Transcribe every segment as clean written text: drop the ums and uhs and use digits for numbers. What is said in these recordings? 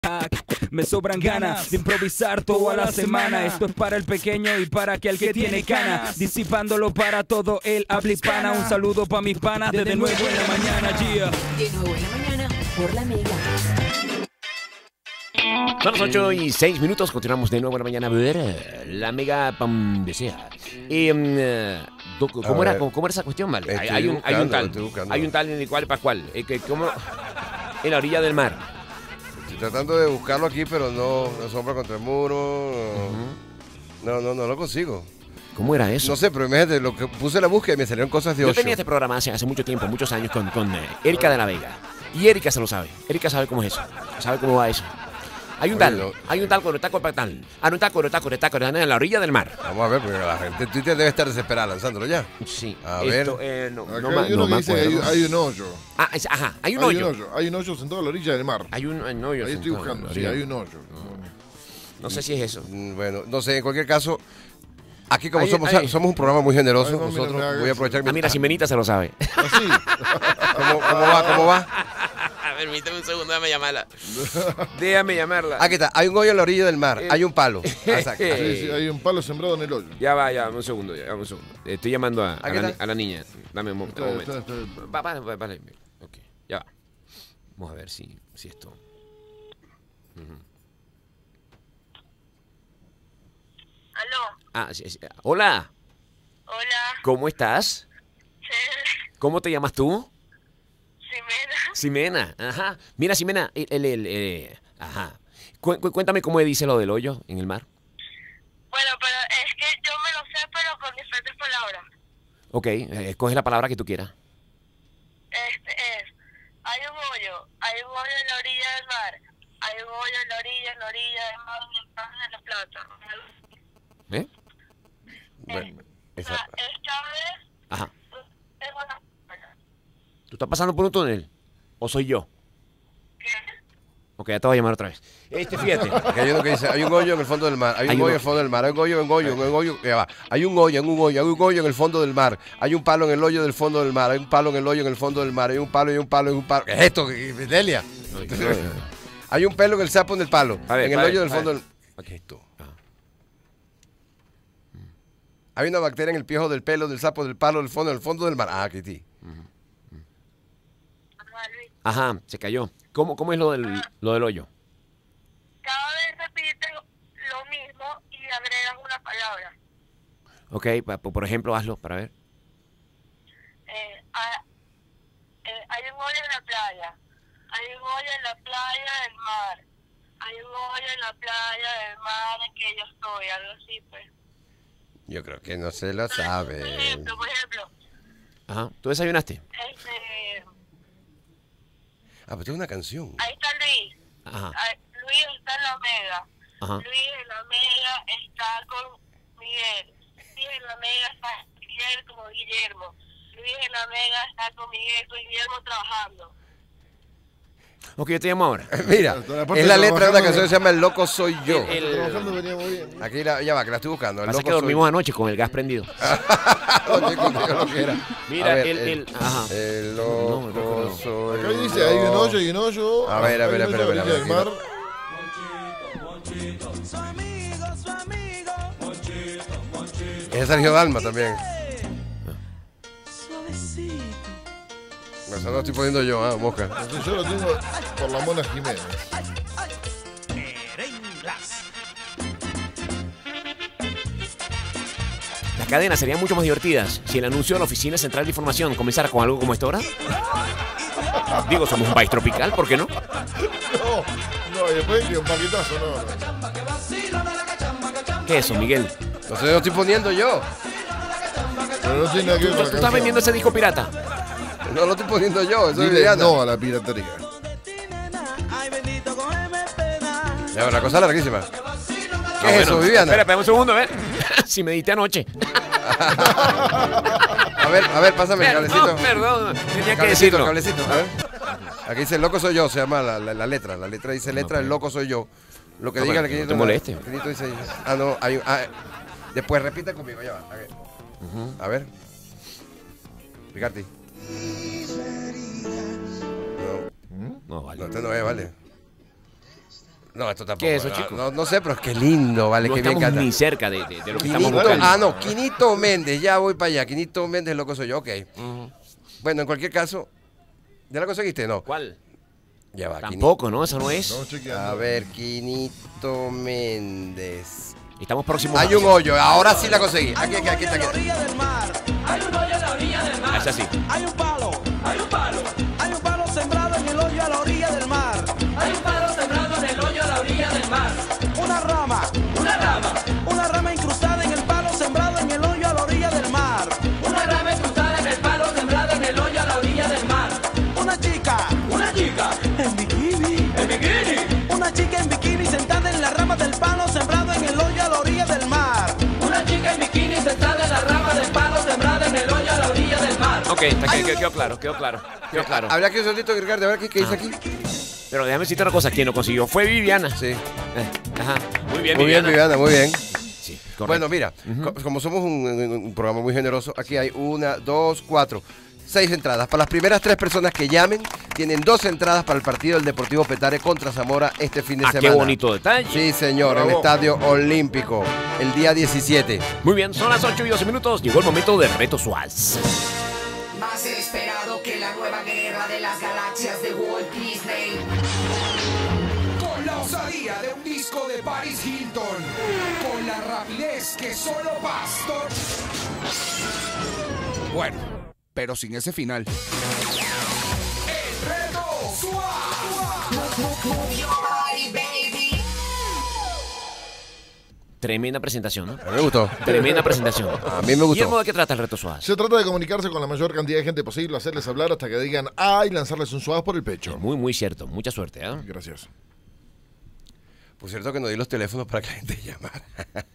Me sobran ganas de improvisar toda la semana. Esto es para el pequeño y para aquel que tiene ganas, disipándolo para todo el habla hispana. Un saludo pa' mis panas desde nuevo en la mañana, yeah. De nuevo en la mañana por la Mega. Son las 8:06. Continuamos de nuevo en la mañana. La Mega Pam desea. ¿Cómo era esa cuestión, vale? Hay un tal en el cual Pascual. ¿Cómo? En la orilla del mar. Estoy tratando de buscarlo aquí, pero no sombra contra el muro. No lo consigo. ¿Cómo era eso? No sé, pero imagínate, lo que puse en la búsqueda y me salieron cosas de 8. Yo tenía este programa hace mucho tiempo, muchos años, con Erika de la Vega. Y Erika se lo sabe. Erika sabe cómo es eso. Sabe cómo va eso. Hay un tal corotaco patal. Un taco en la orilla del mar. Vamos a ver, porque la gente en Twitter debe estar desesperada lanzándolo ya. Sí. A ver. Hay uno que dice que hay un hoyo. Hay un hoyo. Hay un hoyo sentado a la orilla del mar. Hay un hoyo. Ahí estoy buscando, sí, hay un hoyo. No sé si es eso. Bueno, no sé, en cualquier caso, aquí como somos un programa muy generoso, nosotros voy a aprovechar. Mira, Simenita se lo sabe. Así. ¿Cómo va? Permíteme un segundo, déjame llamarla. Aquí está, hay un hoyo en la orilla del mar, hay un palo. Exacto. Sí, hay un palo sembrado en el hoyo. Ya va, un segundo. Estoy llamando a la niña. Dame un momento. Vale. Ok, ya va. Vamos a ver si esto... ¿Aló? Sí. Hola. Hola. ¿Cómo estás? ¿Cómo te llamas tú? Ximena, ajá. Mira, Ximena, ajá. Cuéntame cómo dice lo del hoyo en el mar. Bueno, pero es que yo me lo sé, pero con diferentes palabras. Ok, escoge la palabra que tú quieras. Hay un hoyo en la orilla del mar. Hay un hoyo en la orilla del mar, en la plata. ¿Eh? Esta vez... Ajá. ¿Tú estás pasando por un túnel? ¿O soy yo? ¿Qué? Ok, ya te voy a llamar otra vez. Fíjate. Hay uno que dice, hay un hoyo en el fondo del mar, hay un hoyo en el fondo del mar, hay un hoyo, ya va. Hay un hoyo en el fondo del mar, hay un palo en el hoyo del fondo del mar, hay un palo en el hoyo en el fondo del mar, hay un palo. ¿Qué es esto, Delia? Hay un pelo en el sapo en el palo, en el hoyo del fondo del... ¿Qué es esto? Hay una bacteria en el piojo del pelo del sapo del palo del fondo del mar. Aquí sí. Ajá, se cayó. ¿Cómo es lo del hoyo? Cada vez repite lo mismo y agregas una palabra. Ok, por ejemplo, hazlo para ver. Hay un hoyo en la playa. Hay un hoyo en la playa del mar. Hay un hoyo en la playa del mar en que yo estoy, algo así, pues. Yo creo que no se lo sabe. Por ejemplo. Ajá, ¿tú desayunaste? Pero es una canción. Ahí está Luis. Ajá. Luis está en la Mega. Ajá. Luis en la Mega está con Miguel. Luis en la Mega está con Miguel como Guillermo. Luis en la Mega está con Miguel, con Guillermo trabajando. Ok, yo te llamo ahora. Mira, es la letra de una canción que se llama El Loco Soy Yo. Trabajando venía muy bien. Aquí ya va, que la estoy buscando. Pasa que dormimos anoche con el gas prendido. Oye, contigo lo que era. Mira, ver, ajá. El Loco Soy Acá Yo. dice, hay un hoyo. A ver, espera. Del mar. Es Sergio Dalma también. Eso lo estoy poniendo yo, Mosca. Yo lo tengo por la Mona Jiménez. Las cadenas serían mucho más divertidas si el anuncio de la Oficina Central de Información comenzara con algo como esto ahora. Digo, somos un país tropical, ¿por qué no? No, y después que un paquetazo, no. ¿Qué es eso, Miguel? Entonces lo estoy poniendo yo. Pero no tiene nada que ver con la ¿Tú estás vendiendo ese disco pirata? No lo estoy poniendo yo, eso es Dile Viviana. no a la piratería. Ya, una cosa larguísima. ¿Qué es eso, Viviana? Espera un segundo, a ver. Si me diste anoche. A ver, pásame el cablecito. Perdón, tenía que decirlo. Cablecito, a ver. Aquí dice El Loco Soy Yo, se llama la letra. La letra dice El Loco Soy Yo. Lo que No, diga pero el quinito. no te moleste. El quinito dice. No, después repite conmigo, ya va. A ver. Picarte. No, vale. No, este no es, vale. No, esto tampoco. ¿Qué es eso, no, chico? No sé, pero es que lindo, vale, No que bien estamos canta. ni cerca de lo que estamos Quinito, buscando. Quinito Méndez, ya voy para allá. Quinito Méndez, loco soy yo, ok. Bueno, en cualquier caso, ¿ya la conseguiste? No. ¿Cuál? Ya va, Tampoco, ¿no? Eso no es. Estamos chequeando. A ver, Quinito Méndez. Estamos próximos. Hay un hoyo, ahora sí la conseguí. Aquí está, aquí está. Es así. Hay un palo sembrado en el hoyo a la orilla del mar. Una rama incrustada en el palo sembrado en el hoyo a la orilla del mar. Una chica en bikini. Una chica en bikini sentada en la rama del palo sembrado en el hoyo a la orilla del mar. Ok, quedó claro. Habría que un segundito, Ricardo, a ver qué dice aquí. Pero déjame decirte una cosa, quien lo consiguió fue Viviana. Sí. Ajá. Muy bien, Muy bien, Viviana, muy bien. Sí, correcto. Bueno, mira, como somos un programa muy generoso, aquí hay 1, 2, 4, 6 entradas. Para las primeras 3 personas que llamen, tienen 2 entradas para el partido del Deportivo Petare contra Zamora este fin de semana. Qué bonito detalle. Sí, señor, en el Estadio Olímpico, el día 17. Muy bien, son las 8:12. Llegó el momento del reto Suaz. Más esperado que la nueva guerra de las galaxias de Walt Disney. Con la osadía de un disco de Paris Hilton, con la rapidez que solo Pastor. Bueno, pero sin ese final. El reto Tremenda presentación, ¿no? A mí me gustó. Tremenda presentación. A mí me gustó. Guillermo, ¿de qué trata el reto Suaz? Se trata de comunicarse con la mayor cantidad de gente posible, hacerles hablar hasta que digan ¡ay! Y lanzarles un suave por el pecho. Muy, muy cierto. Mucha suerte, ¿eh? Gracias. Por cierto que no di los teléfonos para que la gente llamara.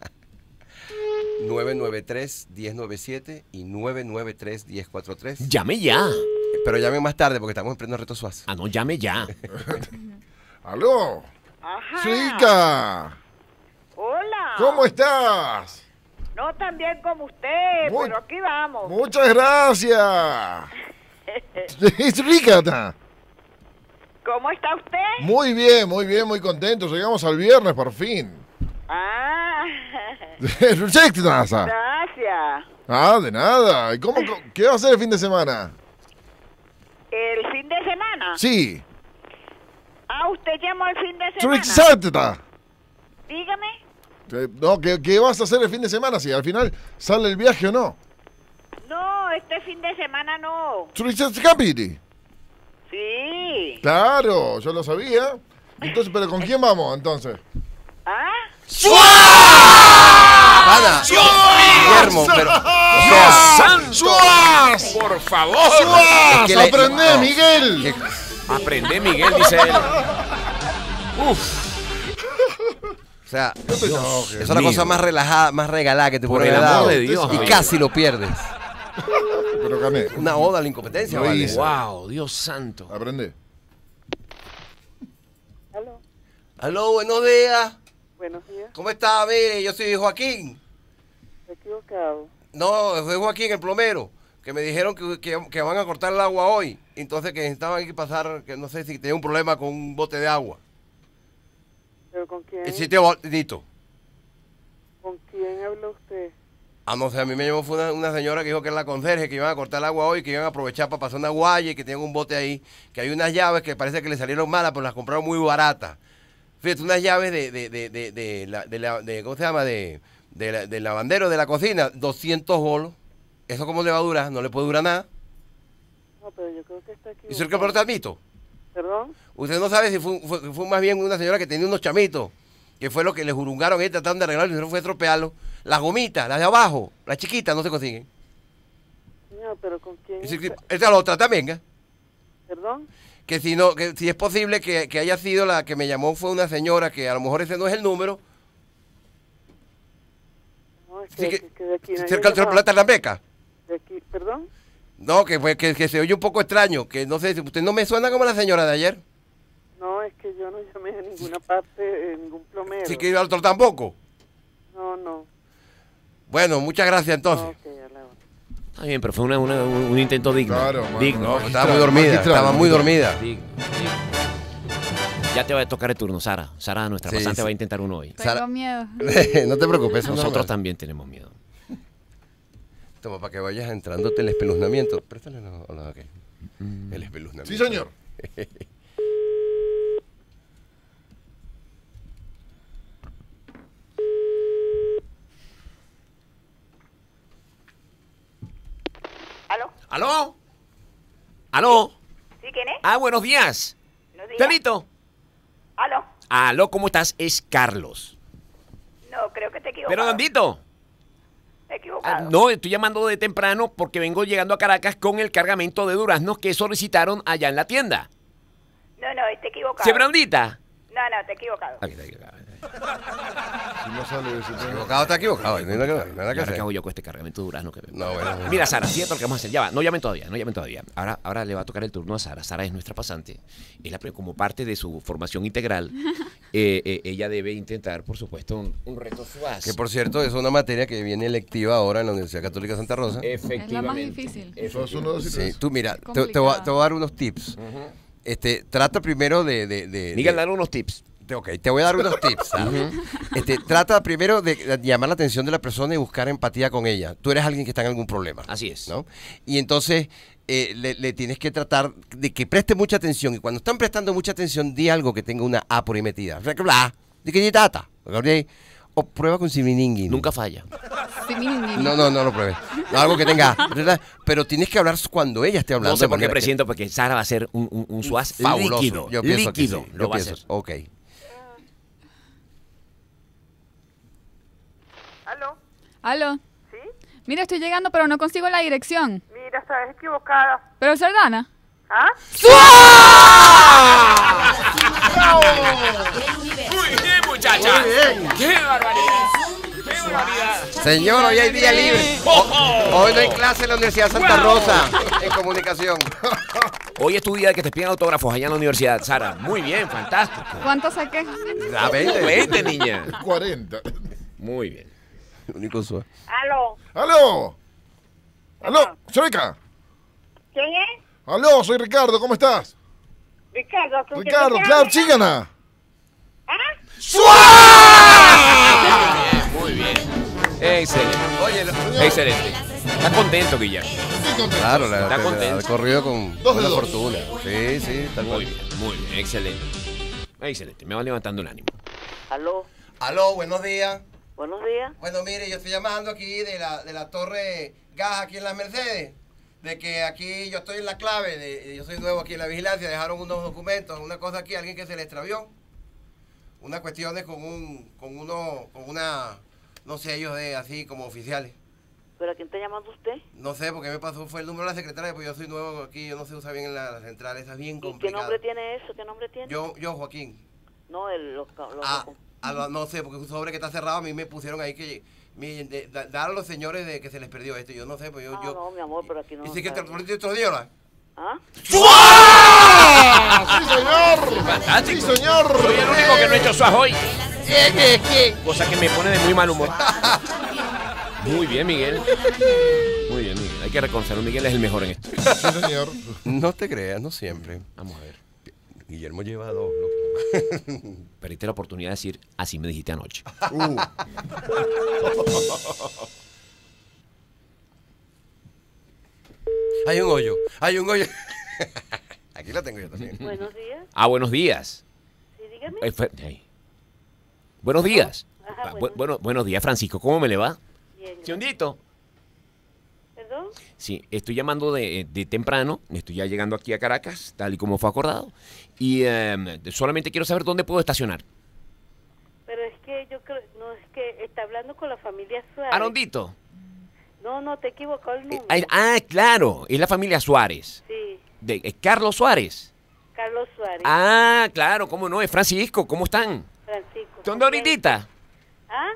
993-1097 y 993-1043. Llame ya. Pero llamen más tarde porque estamos en pleno reto Suaz. Ah, no, llame ya. ¡Aló! Ajá. ¡Chica! Hola. ¿Cómo estás? No tan bien como usted, Muy- pero aquí vamos. Muchas gracias. Es rica. ¿Cómo está usted? Muy bien, muy contento. Llegamos al viernes por fin. Ah, Gracias. gracias. Ah, de nada. ¿Y qué va a hacer el fin de semana? ¿El fin de semana? Sí. Ah, usted llamó el fin de semana. Exacta. Dígame. No, ¿qué vas a hacer el fin de semana? Si al final sale el viaje o no. No, este fin de semana no. Capiti. Sí. Claro, yo lo sabía. Entonces, ¿pero con quién vamos entonces? ¿Ah? ¡Ana! Guillermo, pero... ¡Suaz! ¡Por favor! ¡Suaz! Es que le- ¡Aprende, no. Miguel! que- Aprende, Miguel, dice él. O sea, No te enojes. es la cosa más relajada, más regalada que te Por puede el haber amor dado. de Dios, Y oye. casi lo pierdes. Pero gané. Una oda a la incompetencia, Lo vale. hice. Wow, Dios santo. Aprende. ¿Aló? Aló, buenos días. Buenos días. ¿Cómo está? Mire, yo soy Joaquín. Equivocado. No, soy Joaquín, el plomero. Que me dijeron que van a cortar el agua hoy. Entonces que necesitaban que pasar, que no sé si tenía un problema con un bote de agua. ¿Pero con quién? El sitio bonito. ¿Con quién habla usted? Ah, no sé, a mí me llamó fue una señora que dijo que era la conserje, que iban a cortar el agua hoy, que iban a aprovechar para pasar una guaya y que tenían un bote ahí, que hay unas llaves que parece que le salieron malas, pero las compraron muy baratas. Fíjate, unas llaves de ¿cómo se llama? Del lavandero de la cocina, 200 bolos. ¿Eso cómo le va a durar? No le puede durar nada. No, pero yo creo que está ¿Y eso es equivocado. el que te admito? ¿Perdón? Usted no sabe si fue más bien una señora que tenía unos chamitos, que fue lo que le jurungaron ahí tratando de arreglarlo, y no fue estropearlo. Las gomitas, las de abajo, las chiquitas, no se consiguen. Señor, pero ¿con quién? Esa es la otra también, ¿eh? ¿Perdón? Que si no, que si es posible que haya sido la que me llamó fue una señora, que a lo mejor ese no es el número, No, es sí, que de aquí nadie cerca del llamaba. Plata Lambeca. De aquí, ¿perdón? No, que se oye un poco extraño, que no sé, si usted no me suena como la señora de ayer. No, es que yo no llamé a ninguna parte, ningún plomero. Sí, que al otro tampoco. No. Bueno, muchas gracias entonces. Ok, a la hora. Está bien, pero fue un intento digno. Claro, digno. No, estaba muy dormida, magistral, estaba muy dormida. Digno. Ya te va a tocar el turno, Sara. Sara, nuestra pasante, va a intentar uno hoy. Tengo miedo. No te preocupes. eso es Nosotros normal. también tenemos miedo. Toma, para que vayas entrándote el espeluznamiento. Préstale no, ok. El espeluznamiento. Sí, señor. ¿Aló? ¿Aló? ¿Aló? ¿Sí, quién es? Ah, buenos días. Buenos días. Telito. ¿Aló? Aló, ¿cómo estás? Es Carlos. No, creo que te equivocado. Pero, Dondito. Equivocado. No, estoy llamando de temprano porque vengo llegando a Caracas con el cargamento de duraznos que solicitaron allá en la tienda. No, está equivocado. ¿Se Brandita? No, te he equivocado. Aquí está equivocado. Si no sale de ese tema. Está equivocado. No hay nada que ¿Qué hacer. hago yo con este cargamento de duraznos que No, bueno. Mira, Sara, fíjate lo que vamos a hacer. Ya va, no llamen todavía. Ahora le va a tocar el turno a Sara. Sara es nuestra pasante. Como parte de su formación integral, ella debe intentar, por supuesto, un reto SWAS. Que por cierto, es una materia que viene electiva ahora en la Universidad Católica de Santa Rosa. Efectivamente. Es la más difícil. Eso es 1, 2 y 3. Sí, tú mira, te voy a dar unos tips. Trata primero de Miguel, dale unos tips. Ok, te voy a dar unos tips. ¿sabes? Trata primero de llamar la atención de la persona y buscar empatía con ella. Tú eres alguien que está en algún problema. Así es. ¿No? Y entonces le tienes que tratar de que preste mucha atención. Y cuando están prestando mucha atención, di algo que tenga una A por ahí metida. O prueba con Siminingui. Nunca falla. No lo pruebes. No, algo que tenga A. Pero tienes que hablar cuando ella esté hablando. No sé por qué de manera presiento, porque Sara va a hacer un SWAS fabuloso. líquido. Yo pienso que líquido. sí. Lo va a hacer. Ok. ¿Aló? ¿Sí? Mira, estoy llegando, pero no consigo la dirección. Mira, estás equivocada. ¿Pero Sardana? ¿Ah? Muy bien, muchacha. ¡Qué barbaridad! ¡Qué barbaridad! Señor, hoy hay día libre. Hoy no hay clase en la Universidad Santa Rosa en comunicación. Hoy es tu día de que te pidan autógrafos allá en la universidad, Sara. Muy bien, fantástico. ¿Cuánto saqué? A 20. 20, niña. 40. Muy bien. Único suave. ¿Aló? ¡Aló! ¡Aló! ¡Soyca! ¿Quién es? ¡Aló! Soy Ricardo, ¿cómo estás? Ricardo. ¿con quién Ricardo, te claro, hablas? chígana. Muy bien. Excelente. Oye, Excelente. ¿Estás contento, Guillermo? claro, Está contento. ha corrido con Dos de una dos. fortuna. Sí, tal Muy cual. bien, muy bien. Excelente. Excelente. Me va levantando el ánimo. ¿Aló? Aló, buenos días. Buenos días. Bueno, mire, yo estoy llamando aquí de la Torre Gas aquí en Las Mercedes. De que aquí yo estoy en la clave, yo soy nuevo aquí en la vigilancia, dejaron unos documentos, una cosa aquí, alguien que se le extravió. Unas cuestiones con una, no sé, ellos de así como oficiales. ¿Pero a quién está llamando usted? No sé, porque me pasó, fue el número de la secretaria, pues yo soy nuevo aquí, yo no sé usar bien en la central, esa es bien ¿Y qué complicada. nombre tiene eso? ¿Qué nombre tiene? Yo, Joaquín. No, No sé, porque es un sobre que está cerrado, a mí me pusieron ahí que dar a los señores de que se les perdió esto, yo no sé, pues yo... No, mi amor, pero aquí no. Dice que te lo pones estos días, ¿no? ¿Ah? ¡Sí, señor! Fantástico. ¡Sí, señor! Soy el único que no he hecho SWAS hoy. Cosa que me pone de muy mal humor. Muy bien, Miguel. Muy bien, Miguel. Hay que reconocerlo. Miguel es el mejor en esto. Sí, señor. No te creas, no siempre. Vamos a ver. Guillermo lleva 2, ¿no? Perdiste la oportunidad de decir, así me dijiste anoche. Hay un hoyo. Aquí lo tengo yo también. Buenos días. Ah, buenos días. Sí, dígame. Hey. Buenos días. Ajá, Buenos días, Francisco. ¿Cómo me le va? Bien. Ciondito. ¿Perdón? Sí, estoy llamando de temprano. Estoy ya llegando aquí a Caracas, tal y como fue acordado. Y solamente quiero saber dónde puedo estacionar. Pero es que yo creo, no, es que está hablando con la familia Suárez. Arondito. No, te equivocó el número. Claro, es la familia Suárez. Sí, Es Carlos Suárez. Carlos Suárez. Ah, claro, cómo no, es Francisco. ¿Cómo están? Francisco. ¿Dónde ahorita? ¿Ah?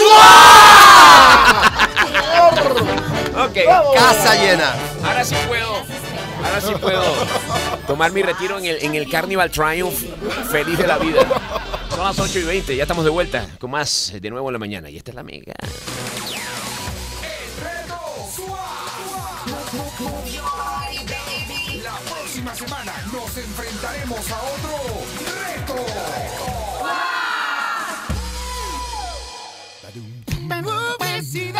Ok. Casa llena. Ahora sí puedo tomar mi retiro en el Carnival Triumph, feliz de la vida. Son las 8:20, ya estamos de vuelta con más de nuevo en la mañana. Y esta es la mega. La próxima semana nos enfrentaremos a otro reto. Me he sido